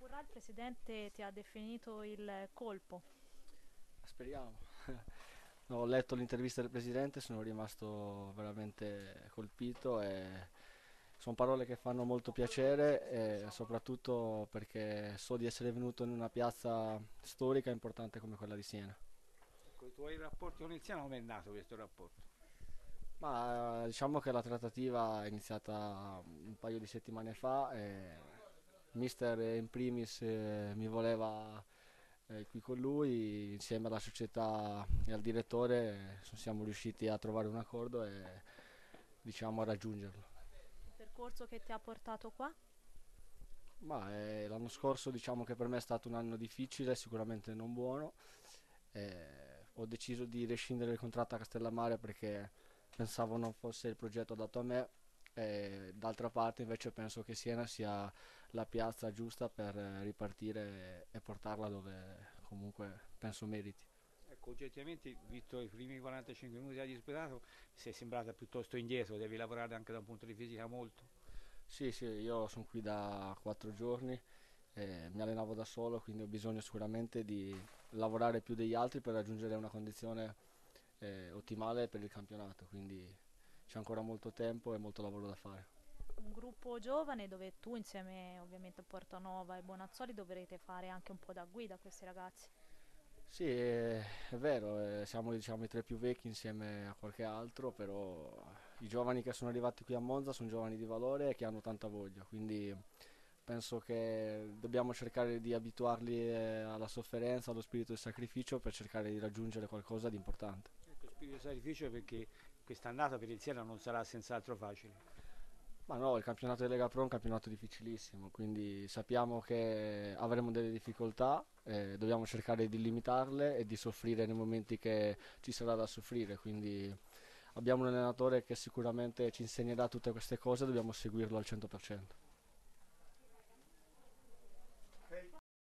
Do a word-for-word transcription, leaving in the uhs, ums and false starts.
Burrà, il presidente ti ha definito il colpo. Speriamo. No, ho letto l'intervista del presidente, sono rimasto veramente colpito e sono parole che fanno molto piacere e soprattutto perché so di essere venuto in una piazza storica e importante come quella di Siena. Con i tuoi rapporti con il Siena, come è nato questo rapporto? Ma eh, diciamo che la trattativa è iniziata un paio di settimane fa e mister in primis eh, mi voleva eh, qui con lui, insieme alla società e al direttore eh, siamo riusciti a trovare un accordo e diciamo a raggiungerlo. Il percorso che ti ha portato qua? Ma eh, l'anno scorso diciamo che per me è stato un anno difficile, sicuramente non buono. Eh, ho deciso di rescindere il contratto a Castellammare perché pensavo non fosse il progetto adatto a me. E d'altra parte invece penso che Siena sia la piazza giusta per eh, ripartire e portarla dove comunque penso meriti. Ecco, oggettivamente, visto i primi quarantacinque minuti hai disputato, sei sembrata piuttosto indietro, devi lavorare anche da un punto di fisica molto. Sì, sì, io sono qui da quattro giorni, eh, mi allenavo da solo, quindi ho bisogno sicuramente di lavorare più degli altri per raggiungere una condizione eh, ottimale per il campionato, quindi c'è ancora molto tempo e molto lavoro da fare. Un gruppo giovane dove tu insieme ovviamente a Portanova e Bonazzoli dovrete fare anche un po' da guida a questi ragazzi. Sì, è, è vero, eh, siamo diciamo, i tre più vecchi insieme a qualche altro, però i giovani che sono arrivati qui a Monza sono giovani di valore e che hanno tanta voglia, quindi penso che dobbiamo cercare di abituarli eh, alla sofferenza, allo spirito del sacrificio per cercare di raggiungere qualcosa di importante. Ecco, spirito di sacrificio perché quest'annata per il Siena non sarà senz'altro facile. Ma no, il campionato di Lega Pro è un campionato difficilissimo, quindi sappiamo che avremo delle difficoltà, eh, dobbiamo cercare di limitarle e di soffrire nei momenti che ci sarà da soffrire, quindi abbiamo un allenatore che sicuramente ci insegnerà tutte queste cose, dobbiamo seguirlo al cento per cento.